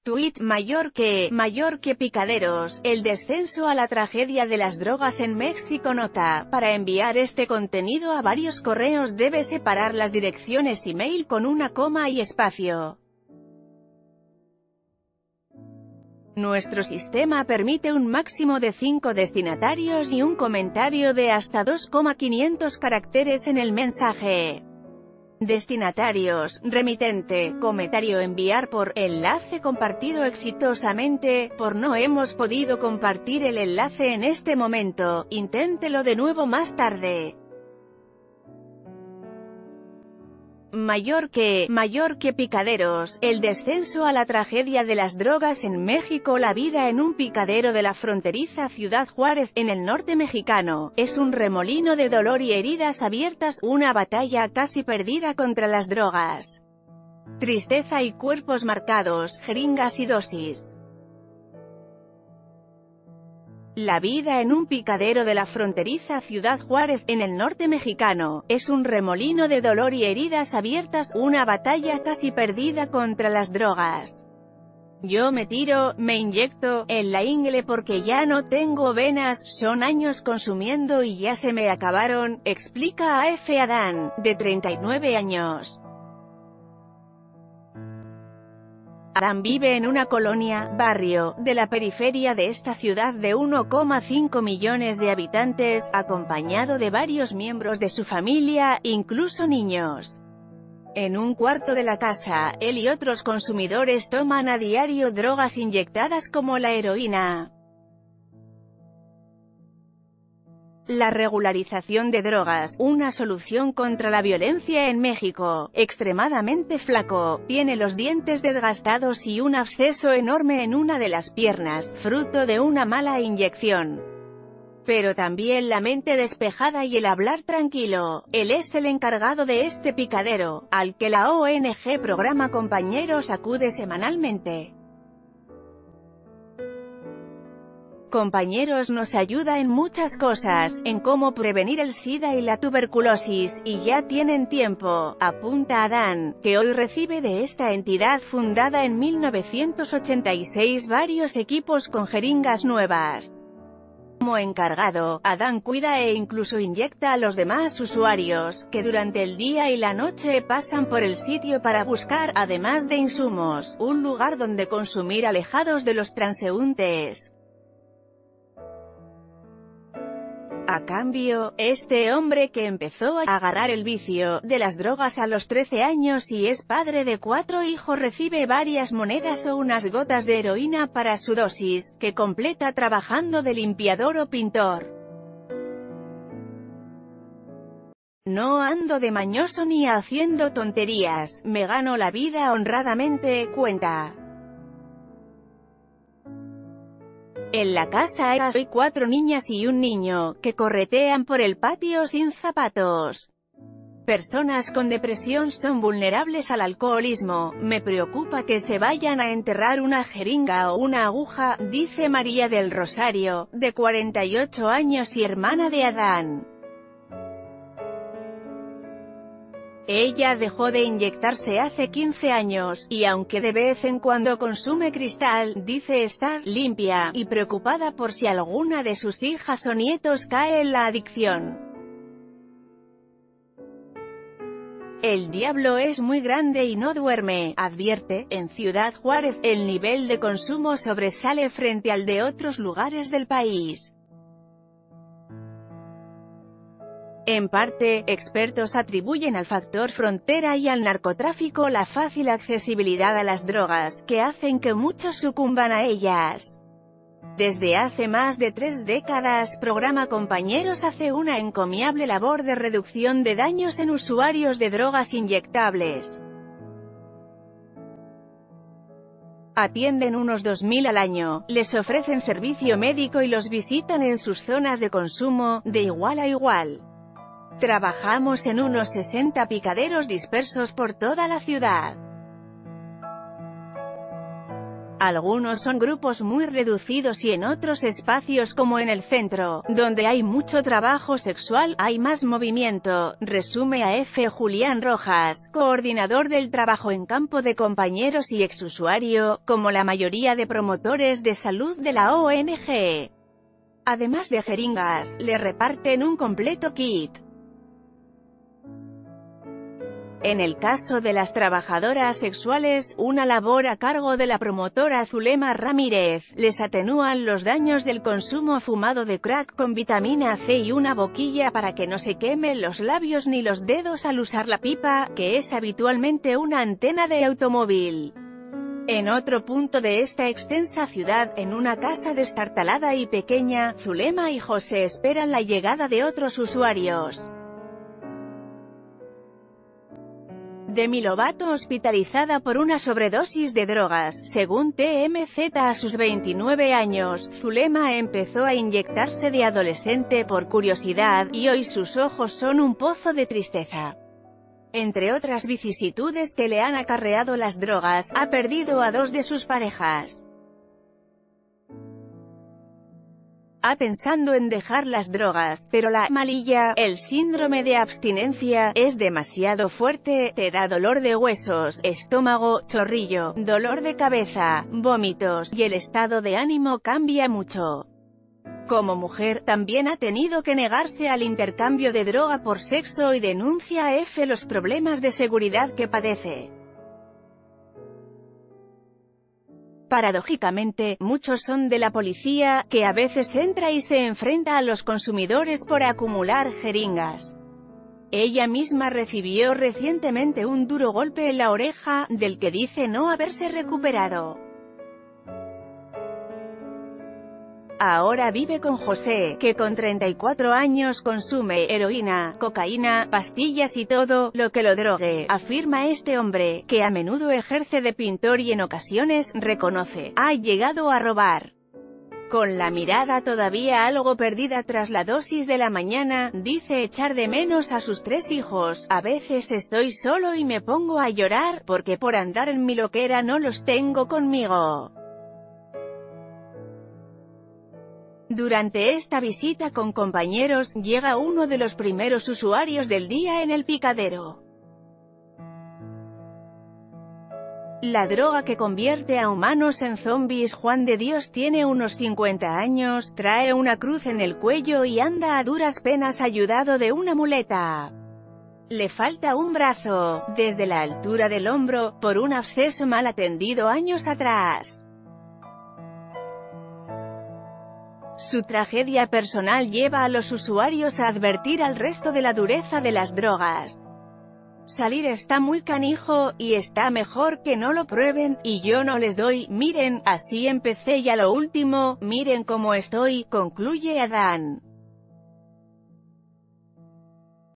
Tuit mayor que picaderos, el descenso a la tragedia de las drogas en México. Nota: para enviar este contenido a varios correos debe separar las direcciones email con una coma y espacio. Nuestro sistema permite un máximo de 5 destinatarios y un comentario de hasta 2,500 caracteres en el mensaje. Destinatarios, remitente, comentario enviar por, enlace compartido exitosamente, por no hemos podido compartir el enlace en este momento, inténtelo de nuevo más tarde. Mayor que picaderos, el descenso a la tragedia de las drogas en México. La vida en un picadero de la fronteriza Ciudad Juárez, en el norte mexicano, es un remolino de dolor y heridas abiertas, una batalla casi perdida contra las drogas. Tristeza y cuerpos marcados, jeringas y dosis. La vida en un picadero de la fronteriza Ciudad Juárez, en el norte mexicano, es un remolino de dolor y heridas abiertas, una batalla casi perdida contra las drogas. Yo me inyecto, en la ingle porque ya no tengo venas, son años consumiendo y ya se me acabaron, explica a F. Adán, de 39 años. Adán vive en una colonia, barrio, de la periferia de esta ciudad de 1,5 millones de habitantes, acompañado de varios miembros de su familia, incluso niños. En un cuarto de la casa, él y otros consumidores toman a diario drogas inyectadas como la heroína. La regularización de drogas, una solución contra la violencia en México. Extremadamente flaco, tiene los dientes desgastados y un absceso enorme en una de las piernas, fruto de una mala inyección. Pero también la mente despejada y el hablar tranquilo. Él es el encargado de este picadero, al que la ONG Programa Compañeros acude semanalmente. Compañeros nos ayuda en muchas cosas, en cómo prevenir el SIDA y la tuberculosis, y ya tienen tiempo, apunta Adán, que hoy recibe de esta entidad fundada en 1986 varios equipos con jeringas nuevas. Como encargado, Adán cuida e incluso inyecta a los demás usuarios, que durante el día y la noche pasan por el sitio para buscar, además de insumos, un lugar donde consumir alejados de los transeúntes. A cambio, este hombre que empezó a agarrar el vicio de las drogas a los 13 años y es padre de 4 hijos recibe varias monedas o unas gotas de heroína para su dosis, que completa trabajando de limpiador o pintor. No ando de mañoso ni haciendo tonterías, me gano la vida honradamente, cuenta. En la casa hay 4 niñas y un niño, que corretean por el patio sin zapatos. Personas con depresión son vulnerables al alcoholismo, me preocupa que se vayan a enterrar una jeringa o una aguja, dice María del Rosario, de 48 años y hermana de Adán. Ella dejó de inyectarse hace 15 años, y aunque de vez en cuando consume cristal, dice estar limpia, y preocupada por si alguna de sus hijas o nietos cae en la adicción. El diablo es muy grande y no duerme, advierte. En Ciudad Juárez, el nivel de consumo sobresale frente al de otros lugares del país. En parte, expertos atribuyen al factor frontera y al narcotráfico la fácil accesibilidad a las drogas, que hacen que muchos sucumban a ellas. Desde hace más de 3 décadas, Programa Compañeros hace una encomiable labor de reducción de daños en usuarios de drogas inyectables. Atienden unos 2.000 al año, les ofrecen servicio médico y los visitan en sus zonas de consumo, de igual a igual. Trabajamos en unos 60 picaderos dispersos por toda la ciudad. Algunos son grupos muy reducidos y en otros espacios como en el centro, donde hay mucho trabajo sexual, hay más movimiento, resume a F. Julián Rojas, coordinador del trabajo en campo de compañeros y exusuario, como la mayoría de promotores de salud de la ONG. Además de jeringas, le reparten un completo kit. En el caso de las trabajadoras sexuales, una labor a cargo de la promotora Zulema Ramírez, les atenúan los daños del consumo fumado de crack con vitamina C y una boquilla para que no se quemen los labios ni los dedos al usar la pipa, que es habitualmente una antena de automóvil. En otro punto de esta extensa ciudad, en una casa destartalada y pequeña, Zulema y José esperan la llegada de otros usuarios. Demi Lovato hospitalizada por una sobredosis de drogas. Según TMZ, a sus 29 años, Zulema empezó a inyectarse de adolescente por curiosidad, y hoy sus ojos son un pozo de tristeza. Entre otras vicisitudes que le han acarreado las drogas, ha perdido a 2 de sus parejas. Pensando en dejar las drogas, pero la malilla, el síndrome de abstinencia, es demasiado fuerte, te da dolor de huesos, estómago, chorrillo, dolor de cabeza, vómitos, y el estado de ánimo cambia mucho. Como mujer, también ha tenido que negarse al intercambio de droga por sexo y denuncia a F los problemas de seguridad que padece. Paradójicamente, muchos son de la policía, que a veces entra y se enfrenta a los consumidores por acumular jeringas. Ella misma recibió recientemente un duro golpe en la oreja, del que dice no haberse recuperado. Ahora vive con José, que con 34 años consume heroína, cocaína, pastillas y todo lo que lo drogue, afirma este hombre, que a menudo ejerce de pintor y en ocasiones, reconoce, ha llegado a robar. Con la mirada todavía algo perdida tras la dosis de la mañana, dice echar de menos a sus 3 hijos, a veces estoy solo y me pongo a llorar, porque por andar en mi loquera no los tengo conmigo. Durante esta visita con compañeros, llega uno de los primeros usuarios del día en el picadero. La droga que convierte a humanos en zombies. Juan de Dios tiene unos 50 años, trae una cruz en el cuello y anda a duras penas ayudado de una muleta. Le falta un brazo, desde la altura del hombro, por un absceso mal atendido años atrás. Su tragedia personal lleva a los usuarios a advertir al resto de la dureza de las drogas. Salir está muy canijo, y está mejor que no lo prueben, y yo no les doy, miren, así empecé y a lo último, miren cómo estoy, concluye Adán.